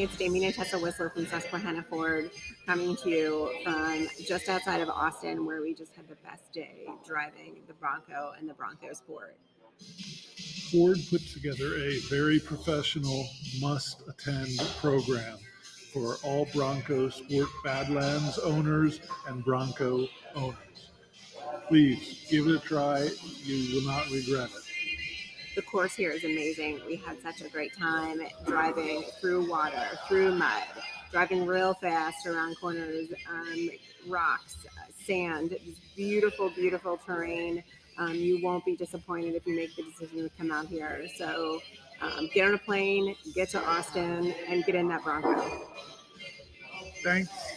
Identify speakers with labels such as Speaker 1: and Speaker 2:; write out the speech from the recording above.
Speaker 1: everybody. It's Damien and Tessa Whistler from Susquehanna Ford coming to you from just outside of Austin, where we just had the best day driving the Bronco and the Bronco Sport.
Speaker 2: Ford put together a very professional, must-attend program for all Bronco Sport Badlands owners and Bronco owners. Please give it a try. You will not regret it.
Speaker 1: The course here is amazing. We had such a great time driving through water, through mud, driving real fast around corners, rocks, sand. Beautiful, beautiful terrain. You won't be disappointed if you make the decision to come out here. So get on a plane, get to Austin, and get in that Bronco.
Speaker 2: Thanks.